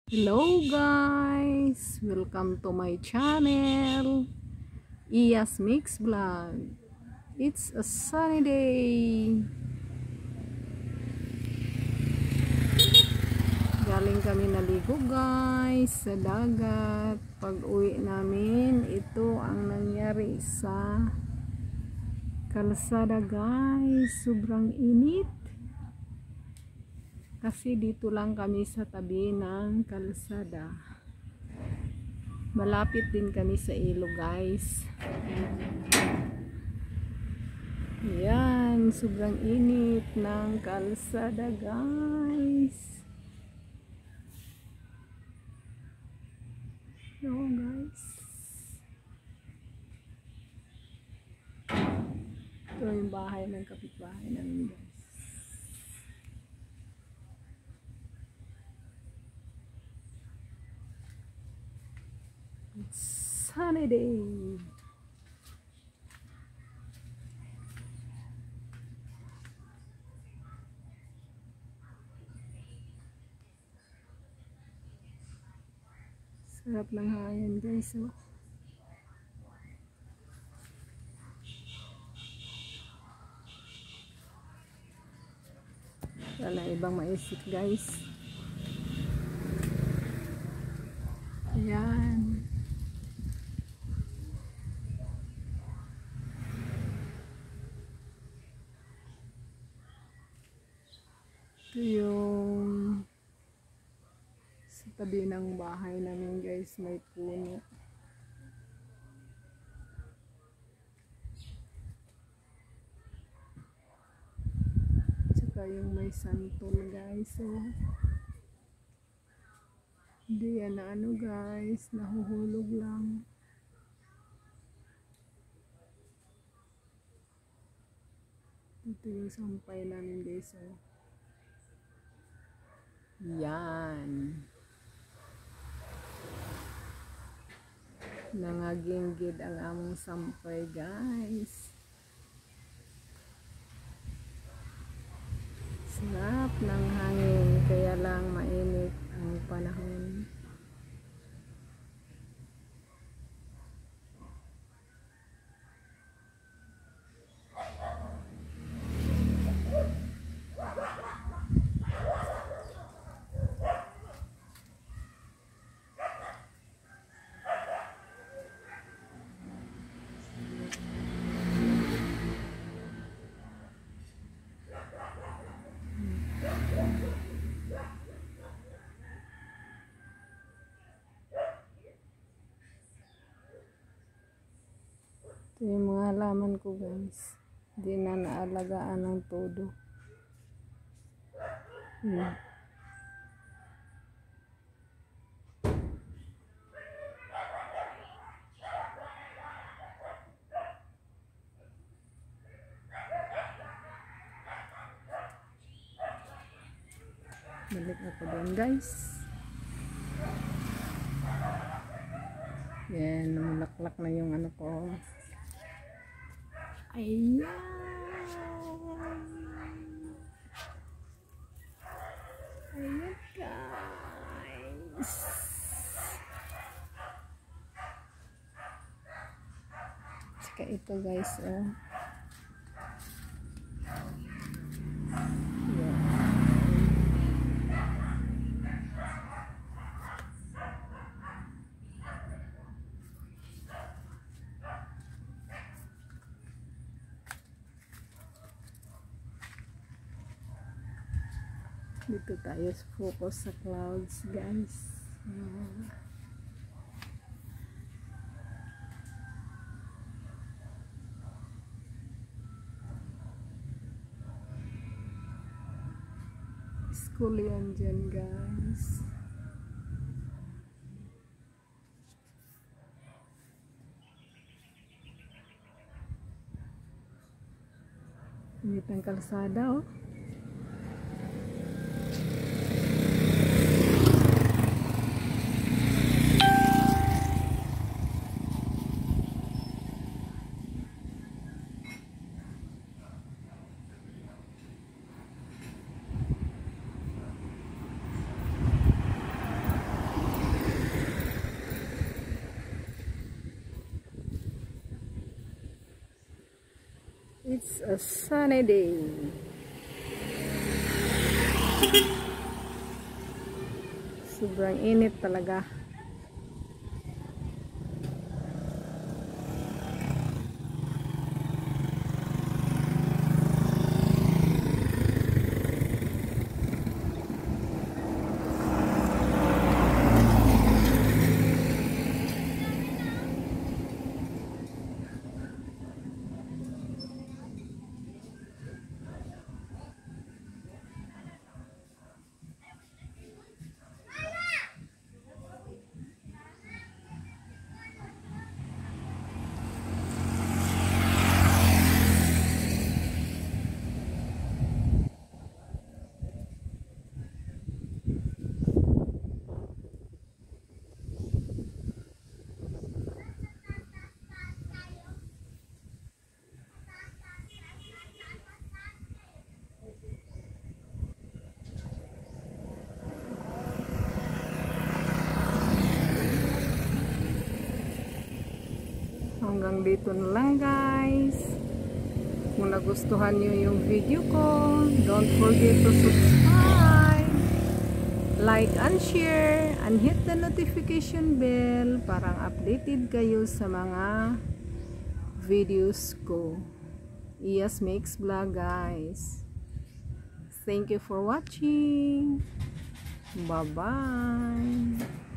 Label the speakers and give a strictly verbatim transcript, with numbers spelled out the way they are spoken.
Speaker 1: Hello guys! Welcome to my channel, Iya's Mix Vlog. It's a sunny day. Galing kami naligo guys sa dagat. Pag uwi namin, ito ang nangyari sa kalsada guys. Sobrang init. Kasi dito lang kami sa tabi ng kalsada. Malapit din kami sa ilog guys. Yan, sobrang init ng kalsada guys. So guys. Ito yung bahay ng kapitbahay namin guys. It's sunny day. Sarap ng hangin guys. Oh. Wala ibang maisip guys. Ayan. Ito yung sa tabi ng bahay namin guys, may puno. Tsaka yung may santol guys. So, hindi yan na ano guys, nahuhulog lang. Ito yung sampay namin guys. So, yan. Nangaginggid ang among sampay guys. Sarap ng hangin, kaya lang mainit ang panahon. Ito yung mga halaman ko guys. Hindi na naalagaan ng todo. Hmm. Balik ako doon guys. Yan, namulaklak na yung ano ko. Ayan. Ayan guys. Saka ito guys. Oh. Dito tayo focus sa clouds guys. Uh, school yan dyan guys. Init ang kalsada oh. It's a sunny day. Sobrang init talaga. Hanggang dito na lang guys. Kung nagustuhan nyo yung video ko, don't forget to subscribe, like and share, and hit the notification bell para updated kayo sa mga videos ko. Iyas Makes Vlog guys. Thank you for watching. Bye bye.